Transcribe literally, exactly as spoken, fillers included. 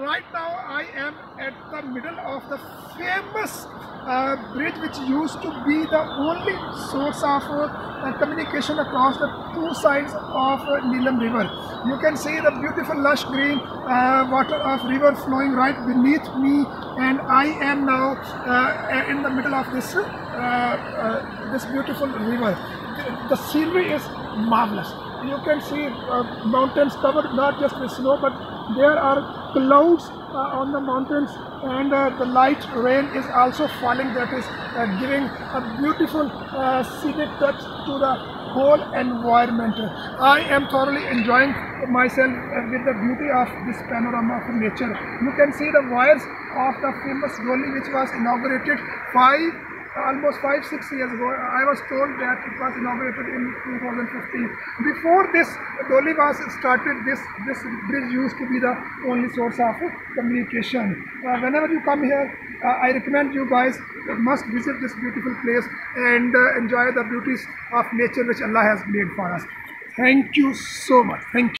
right now I am at the middle of the famous uh, bridge which used to be the only source of uh, communication across the two sides of uh, Neelam river. You can see the beautiful lush green uh, water of river flowing right beneath me, and I am now uh, in the middle of this uh, uh, this beautiful river. The scenery is marvelous. You can see uh, mountains covered not just with snow, but there are clouds uh, on the mountains, and uh, the light rain is also falling. That is uh, giving a beautiful uh, scenic touch to the whole environment. I am thoroughly enjoying myself uh, with the beauty of this panorama of nature. You can see the wires of the famous dolly which was inaugurated five almost five six years ago. I was told that it was inaugurated in two thousand fifteen. Before this dolly was started, this this bridge used to be the only source of communication. Uh, whenever you come here, uh, I recommend you guys must visit this beautiful place and uh, enjoy the beauties of nature which Allah has made for us. Thank you so much. Thank you.